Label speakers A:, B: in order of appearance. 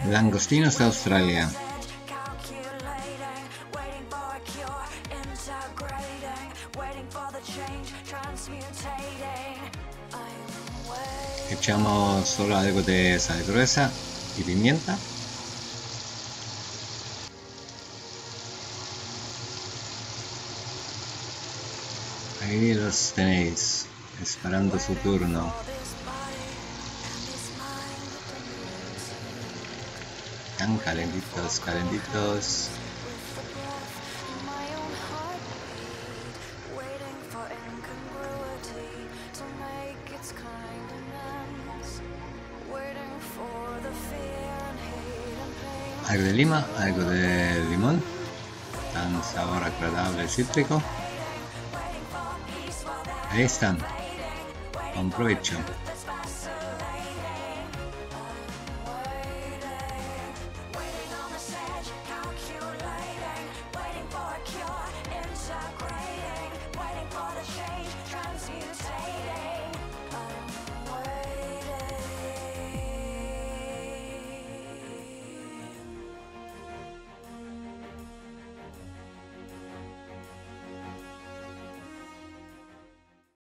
A: Langostinos de Australia. Echamos solo algo de sal gruesa y pimienta. Ahí los tenéis, esperando su turno. Tan calentitos, calentitos. Algo de lima, algo de limón. Dan sabor agradable cítrico. Ahí están. Buen provecho.